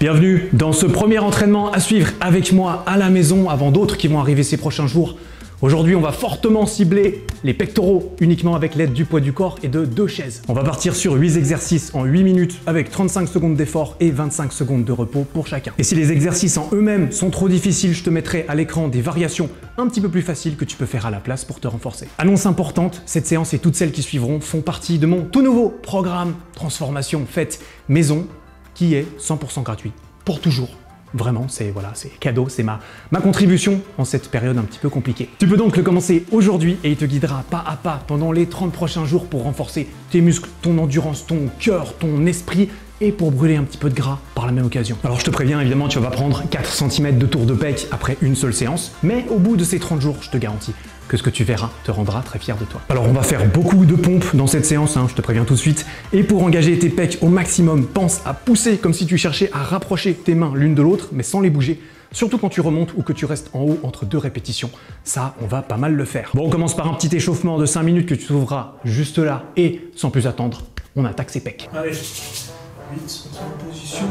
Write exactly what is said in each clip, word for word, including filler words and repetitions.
Bienvenue dans ce premier entraînement à suivre avec moi à la maison avant d'autres qui vont arriver ces prochains jours. Aujourd'hui, on va fortement cibler les pectoraux uniquement avec l'aide du poids du corps et de deux chaises. On va partir sur huit exercices en huit minutes avec trente-cinq secondes d'effort et vingt-cinq secondes de repos pour chacun. Et si les exercices en eux-mêmes sont trop difficiles, je te mettrai à l'écran des variations un petit peu plus faciles que tu peux faire à la place pour te renforcer. Annonce importante, cette séance et toutes celles qui suivront font partie de mon tout nouveau programme Transformation Faite Maison qui est cent pour cent gratuit pour toujours. Vraiment, c'est voilà, c'est cadeau, c'est ma, ma contribution en cette période un petit peu compliquée. Tu peux donc le commencer aujourd'hui et il te guidera pas à pas pendant les trente prochains jours pour renforcer tes muscles, ton endurance, ton cœur, ton esprit et pour brûler un petit peu de gras par la même occasion. Alors je te préviens, évidemment, tu vas pas prendre quatre centimètres de tour de pec après une seule séance, mais au bout de ces trente jours, je te garantis que ce que tu verras te rendra très fier de toi. Alors on va faire beaucoup de pompes dans cette séance, hein, je te préviens tout de suite. Et pour engager tes pecs au maximum, pense à pousser comme si tu cherchais à rapprocher tes mains l'une de l'autre, mais sans les bouger. Surtout quand tu remontes ou que tu restes en haut entre deux répétitions. Ça, on va pas mal le faire. Bon, on commence par un petit échauffement de cinq minutes que tu trouveras juste là. Et sans plus attendre, on attaque ses pecs. Allez, vite, on se met en position.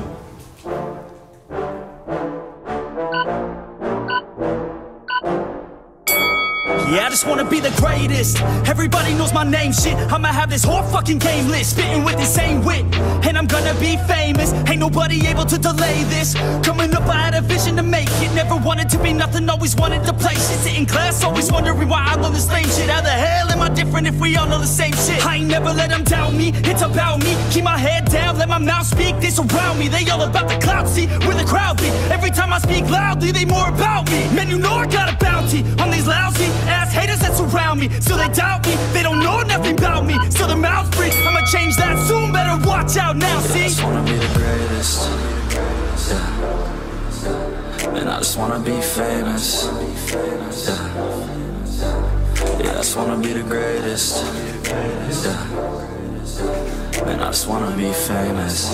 Yeah, I just wanna be the greatest. Everybody knows my name, shit. I'ma have this whole fucking game list, spitting with the same wit, and I'm gonna be famous. Ain't nobody able to delay this. Coming up, I had a vision to make it. Never wanted to be nothing, always wanted to play shit. Sit in class, always wondering why I love this lame shit. How the hell am I different if we all know the same shit? I ain't never let them doubt me, it's about me. Keep my head down, let my mouth speak. They surround me, they all about the clout, see where the crowd be. Every time I speak loudly, they more about me. Man, you know I got a bounty on these lousy ass haters that surround me. So they doubt me, they don't know nothing about me. So their mouths free, I'ma change that soon. Better watch out now, see? I just wanna be the greatest. Yeah. Man, I just wanna be famous. Yeah. Yeah, I just wanna be the greatest. Yeah. Man, I just wanna be famous.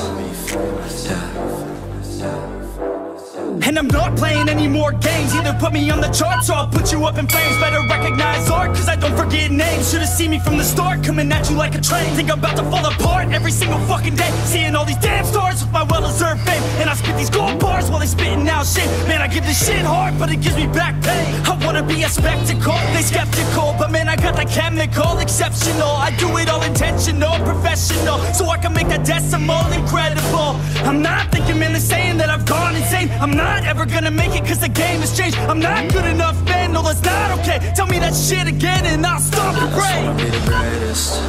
Yeah. And I'm not playing any more games. Either put me on the charts or I'll put you up in flames. Better recognize art, cause I don't forget names. Should've seen me from the start, coming at you like a train. Think I'm about to fall apart every single fucking day. Seeing all these damn stars with my well-deserved fame. And I spit these gold bars while they spitting out shit. Man, I give this shit hard, but it gives me back pain. I wanna be a spectacle, they skeptical. But man, I got the chemical, exceptional. I do it all intentional, professional. So I can make that decimal incredible. I'm not thinking, man, they're saying that I've gone insane. I'm not ever gonna make it cause the game has changed. I'm not good enough, man, no that's not okay. Tell me that shit again and I'll stop the brain. I just wanna be the greatest.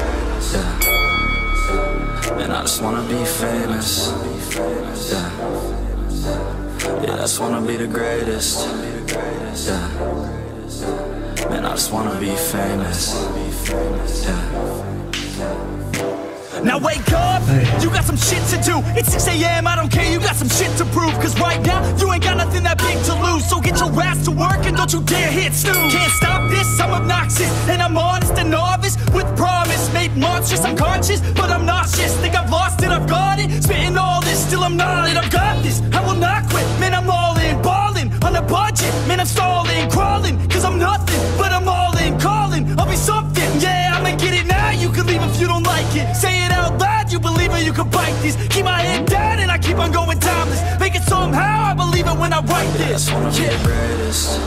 Yeah. Man, I just wanna be famous. Yeah. Yeah, I just wanna be the greatest. Yeah. Man, I just wanna be famous. Yeah. Now wake up, you got some shit to do. It's six A M, I don't care, you got some shit to prove. Cause right now, you ain't got nothing that big to lose. So get your ass to work and don't you dare hit snooze. Can't stop this, I'm obnoxious. And I'm honest and novice with promise. Made monstrous, I'm conscious, but I'm nauseous. Think I've lost it, I've got it. Spitting all this, still I'm not it, I've got this. I will not quit, man, I'm all in. Balling, on a budget, man, I'm stalling. Crawling, cause I'm nothing, but I'm all in. Calling, I'll be something, yeah, I'ma get it now. You can leave if you don't like it. Say it out loud, you believe it, you can bite this. Keep my head down and I keep on going timeless. Make it somehow, I believe it when I write this. I just wanna be the greatest.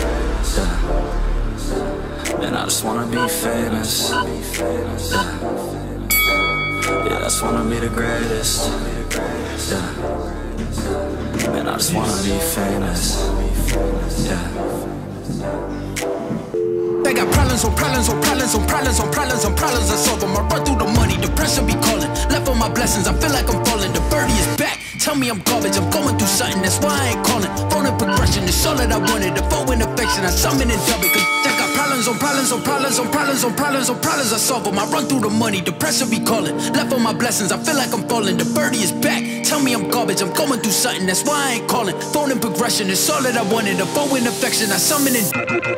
Yeah. Man, I just wanna be famous. Yeah. Yeah, I just wanna be the greatest. Yeah. Man, I just wanna be famous. Yeah. They got problems on problems on problems on problems on problems on problems. I solve them. I run through the money, the pressure be calling. Left on my blessings, I feel like I'm falling. The birdie is back. Tell me I'm garbage, I'm going through something, that's why I ain't calling. Phone and progression, it's all that I wanted. The phone and affection, I summon and dub it. Cause I got problems on problems on problems on problems on problems on problems. I solve them. I run through the money, the pressure be calling. Left on my blessings, I feel like I'm falling. The birdie is back. Tell me I'm garbage, I'm going through something, that's why I ain't calling. Phone and progression, it's all that I wanted. The phone and affection, I summon and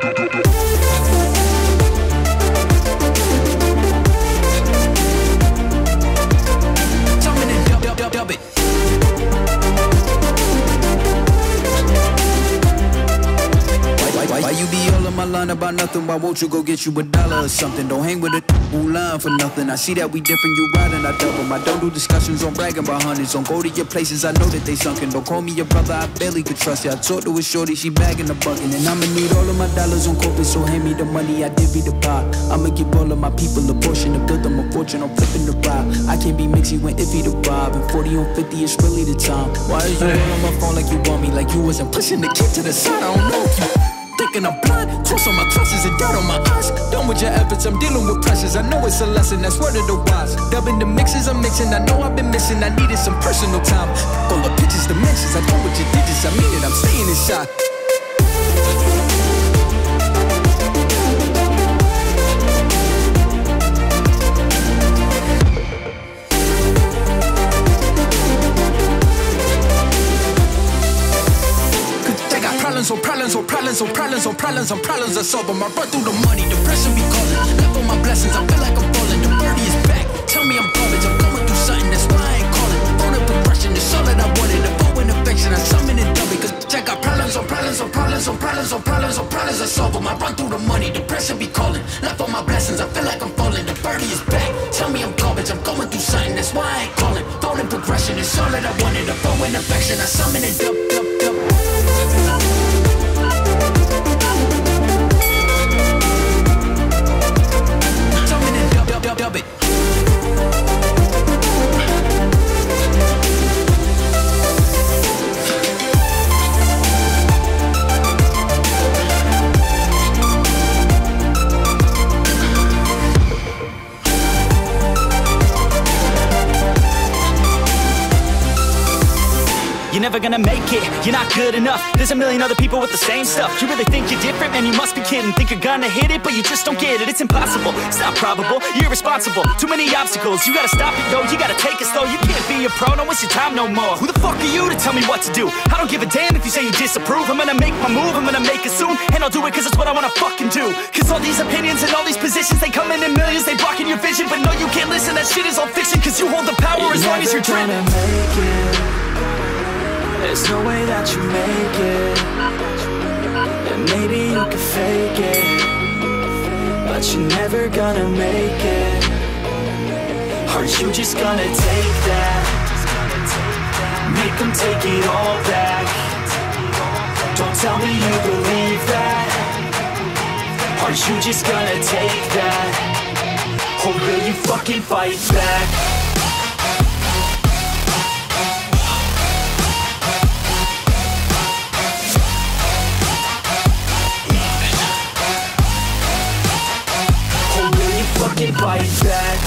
dub it. Why, why, why, why you be all on my line about nothing, why won't you go get you a dollar or something? Don't hang with a who line for nothing. I see that we different, you riding, I double. I don't do discussions on bragging about hundreds. Don't go to your places, I know that they sunken. Don't call me your brother, I barely could trust you. I talked to a shorty, she bagging the bucket. And I'ma need all of my dollars on corporate, so hand me the money, I divvy the pot. I'ma give all of my people a portion to build them a fortune, I'm flipping the rock. I can't be mixy when iffy the vibe. And forty on fifty is really the time. Why is you all on my phone like you want me? Like you wasn't pushing the kid to the side, I don't know if you thinking I'm blind, cross on my crosses and doubt on my eyes. Done with your efforts, I'm dealing with pressures. I know it's a lesson, that's word of the wise. Dubbing the mixes I'm mixing, I know I've been missing. I needed some personal time. All the pictures, dimensions, I know what you did this. I mean it, I'm staying inside. On problems, on problems, on problems, on problems, on problems I solve them. I run through the money, the pressure be calling. Left on my blessings, I feel like I'm falling. The birdie is back, tell me I'm garbage. I'm going through something, that's why I ain't calling. Phone and progression, it's all that I wanted. The bow and affection, I summon and dub it. Cause I got problems, on problems, on problems, on problems, on problems, on problems I solve them. I run through the money, the pressure be calling. Left on my blessings, I feel like I'm falling. The birdie is back, tell me I'm garbage. I'm going through something, that's why I ain't calling. Phone and progression, it's all that I wanted. The bow and affection, I summon and dub, dub, dub. Dub it. You're never gonna make it, you're not good enough. There's a million other people with the same stuff. You really think you're different? Man, you must be kidding. Think you're gonna hit it, but you just don't get it. It's impossible, it's not probable, you're irresponsible. Too many obstacles, you gotta stop it, yo. You gotta take it slow, you can't be a pro, don't waste your time no more. Who the fuck are you to tell me what to do? I don't give a damn if you say you disapprove. I'm gonna make my move, I'm gonna make it soon. And I'll do it cause it's what I wanna fucking do. Cause all these opinions and all these positions, they come in in millions, they blocking your vision. But no, you can't listen, that shit is all fiction. Cause you hold the power as long as you're dreaming. There's no way that you make it. And maybe you can fake it, but you're never gonna make it. Aren't you just gonna take that? Make them take it all back. Don't tell me you believe that. Aren't you just gonna take that? Or will you fucking fight back? Fight back.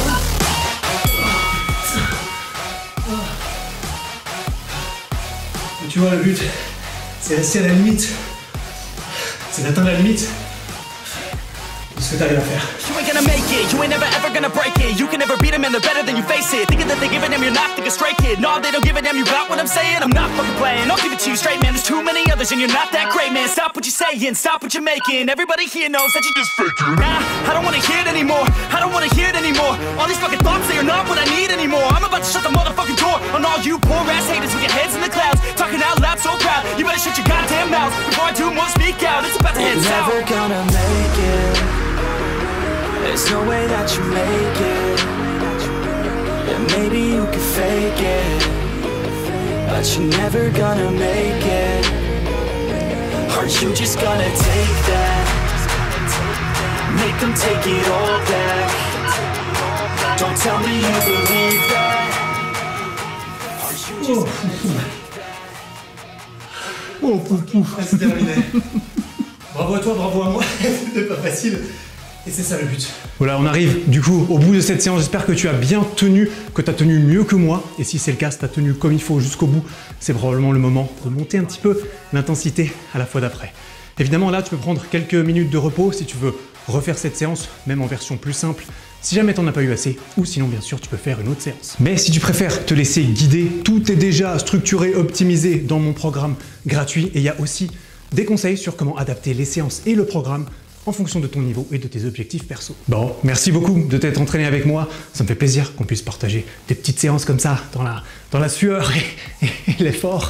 Tu vois, le but, c'est rester à la limite. C'est d'atteindre la limite de ce que t'arrives à faire. You ain't gonna make it, you ain't never ever gonna break it. You can never beat them and they're better than you face it. Thinking that they give a damn, you're not, think a straight kid. No, they don't give a damn, you got what I'm saying? I'm not fucking playing, I'll give it to you straight, man. There's too many others and you're not that great, man. Stop what you're saying, stop what you're making. Everybody here knows that you just faking. Nah, I don't wanna hear it anymore, I don't wanna hear it anymore. All these fucking thoughts, they are not what I need anymore. I'm about to shut the motherfucking door on all you poor ass haters with your heads in the clouds, talking out loud so proud. You better shut your goddamn mouth before I do more speak out. It's about to head south. You're never gonna make it. There's no way that you make it. And maybe you can fake it, but you're never gonna make it. Aren't you just gonna take that? Make them take it all back. Don't tell me you believe that. Aren't you just gonna take that? Oh, pouf, pouf, c'est terminé. Bravo à toi, bravo à moi. C'était pas facile. Et c'est ça le but. Voilà, on arrive du coup au bout de cette séance. J'espère que tu as bien tenu, que tu as tenu mieux que moi. Et si c'est le cas, si tu as tenu comme il faut jusqu'au bout, c'est probablement le moment de monter un petit peu l'intensité à la fois d'après. Évidemment, là, tu peux prendre quelques minutes de repos si tu veux refaire cette séance, même en version plus simple, si jamais t'en as pas eu assez, ou sinon, bien sûr, tu peux faire une autre séance. Mais si tu préfères te laisser guider, tout est déjà structuré, optimisé dans mon programme gratuit. Et il y a aussi des conseils sur comment adapter les séances et le programme en fonction de ton niveau et de tes objectifs perso. Bon, merci beaucoup de t'être entraîné avec moi. Ça me fait plaisir qu'on puisse partager des petites séances comme ça, dans la, dans la sueur et, et l'effort.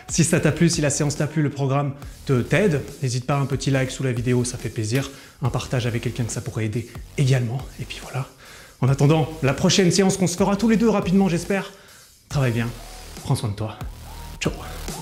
Si ça t'a plu, si la séance t'a plu, le programme te t'aide, n'hésite pas, un petit like sous la vidéo, ça fait plaisir. Un partage avec quelqu'un que ça pourrait aider également. Et puis voilà. En attendant, la prochaine séance qu'on se fera tous les deux rapidement, j'espère. Travaille bien, prends soin de toi. Ciao.